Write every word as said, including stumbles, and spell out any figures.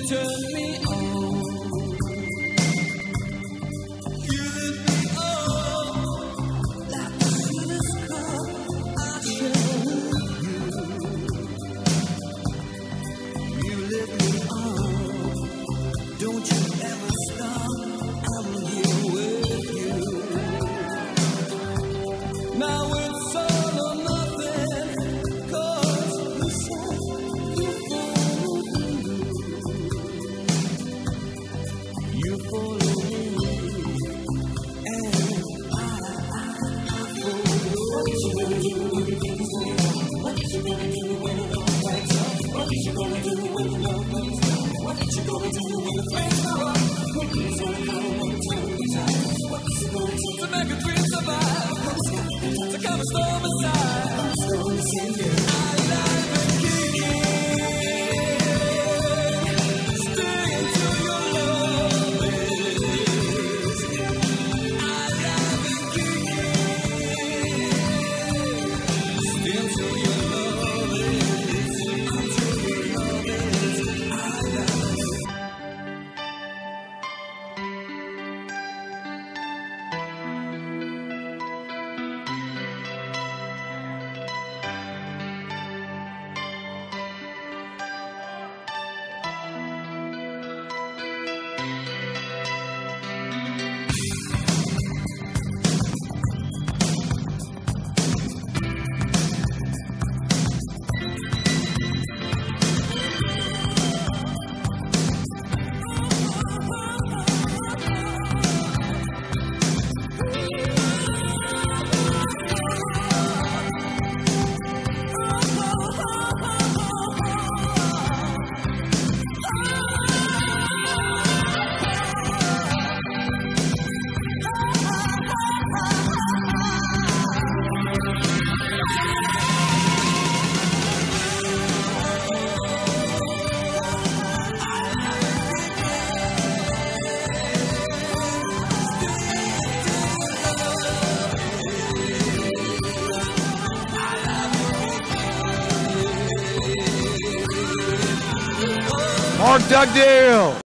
turn me on. You lift me up like the sweetest cup I share with you. You lift me up. Don't you ever stop. I'm here with you. Now it's all or nothing, 'cause you said you followed me. You follow me, and I, I, I follow you. What you gonna do when the things go wrong? What you gonna do when it all breaks up? What you gonna do when the love breaks down? What you gonna do when the flames are up? Who's gonna come when the time is out? What's it gonna take to make a dream survive? To come a storm aside. I'm slowly sinking. I live and kicking. Stay until your love is. I live and kicking. Stay until your love is. Until your love is. I live. Mark Dugdale.